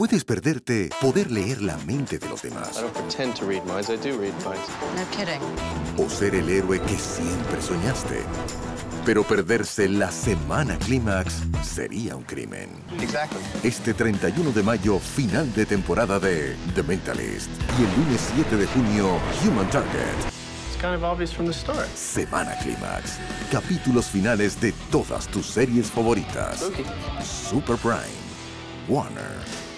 puedes perderte poder leer la mente de los demás. I don't pretend to read minds, I do read minds. No kidding. O ser el héroe que siempre soñaste. Pero perderse la semana clímax sería un crimen. Exactly. Este 31 de mayo, final de temporada de The Mentalist. Y el lunes 7 de junio, Human Target. It's kind of obvious from the start. Semana clímax. Capítulos finales de todas tus series favoritas. Spooky. Super Prime. Warner.